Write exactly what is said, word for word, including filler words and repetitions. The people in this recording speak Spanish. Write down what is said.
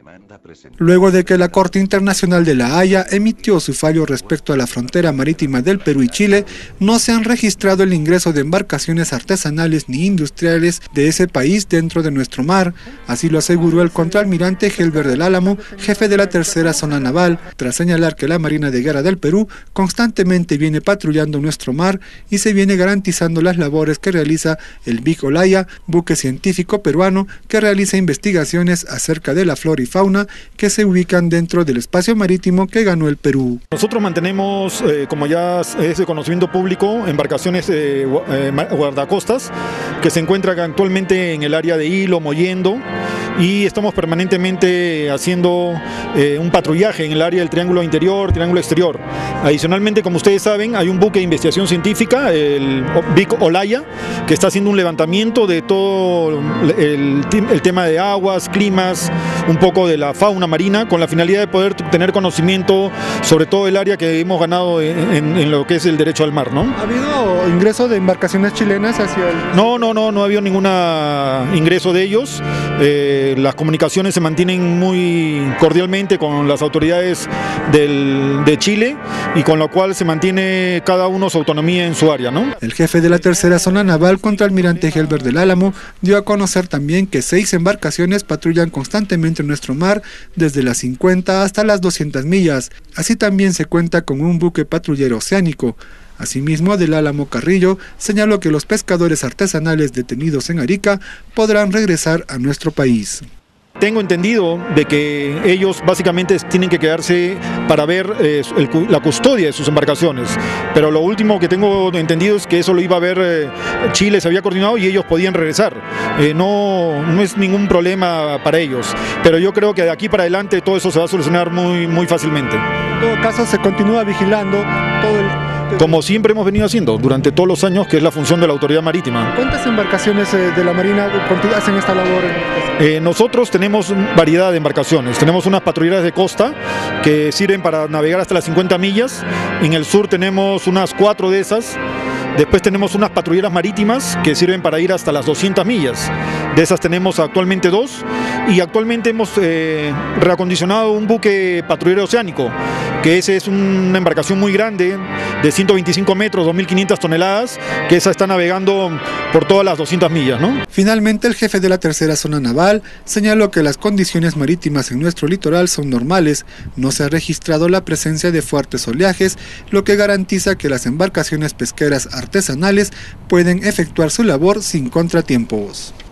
Luego de que la Corte Internacional de La Haya emitió su fallo respecto a la frontera marítima del Perú y Chile, no se han registrado el ingreso de embarcaciones artesanales ni industriales de ese país dentro de nuestro mar. Así lo aseguró el contraalmirante Helber del Álamo, jefe de la tercera zona naval, tras señalar que la Marina de Guerra del Perú constantemente viene patrullando nuestro mar y se viene garantizando las labores que realiza el Big Olaya, buque científico peruano que realiza investigaciones acerca de la flora y fauna que se ubican dentro del espacio marítimo que ganó el Perú. Nosotros mantenemos, eh, como ya es de conocimiento público, embarcaciones eh, guardacostas que se encuentran actualmente en el área de Hilo, Mollendo, y estamos permanentemente haciendo eh, un patrullaje en el área del Triángulo Interior, Triángulo Exterior. Adicionalmente, como ustedes saben, hay un buque de investigación científica, el Big Olaya, que está haciendo un levantamiento de todo el, el tema de aguas, climas, un poco de la fauna marina, con la finalidad de poder tener conocimiento sobre todo el área que hemos ganado en, en, en lo que es el derecho al mar, ¿no? ¿Ha habido ingreso de embarcaciones chilenas hacia el...? No, no, no, no ha habido ningún ingreso de ellos. Eh, las comunicaciones se mantienen muy cordialmente con las autoridades del, de Chile y con lo cual se mantiene cada uno su autonomía en su área, ¿no? El jefe de la tercera zona naval, contraalmirante Helber del Álamo, dio a conocer también que seis embarcaciones patrullan constantemente en nuestro mar desde las cincuenta hasta las doscientas millas. Así también se cuenta con un buque patrullero oceánico. Asimismo, del Álamo Carrillo señaló que los pescadores artesanales detenidos en Arica podrán regresar a nuestro país. Tengo entendido de que ellos básicamente tienen que quedarse para ver eh, el, la custodia de sus embarcaciones, pero lo último que tengo entendido es que eso lo iba a ver eh, Chile, se había coordinado y ellos podían regresar. Eh, no, no es ningún problema para ellos, pero yo creo que de aquí para adelante todo eso se va a solucionar muy, muy fácilmente. En todo caso, se continúa vigilando todo el... Como siempre hemos venido haciendo durante todos los años, que es la función de la autoridad marítima. ¿Cuántas embarcaciones de la Marina hacen esta labor? Eh, nosotros tenemos variedad de embarcaciones. Tenemos unas patrulleras de costa que sirven para navegar hasta las cincuenta millas. En el sur tenemos unas cuatro de esas. Después tenemos unas patrulleras marítimas que sirven para ir hasta las doscientas millas. De esas tenemos actualmente dos. Y actualmente hemos eh, reacondicionado un buque patrullero oceánico, que ese es una embarcación muy grande, de ciento veinticinco metros, dos mil quinientas toneladas, que esa está navegando por todas las doscientas millas, ¿no? Finalmente, el jefe de la tercera zona naval señaló que las condiciones marítimas en nuestro litoral son normales, no se ha registrado la presencia de fuertes oleajes, lo que garantiza que las embarcaciones pesqueras artesanales pueden efectuar su labor sin contratiempos.